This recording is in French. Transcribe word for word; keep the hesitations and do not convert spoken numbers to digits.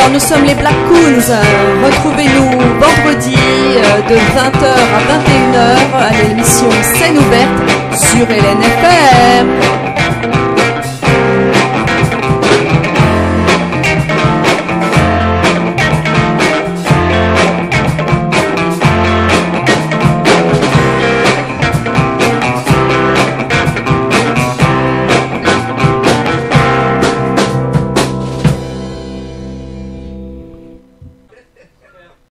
Alors nous sommes les Black Coons. Retrouvez-nous vendredi de vingt heures à vingt et une heures à l'émission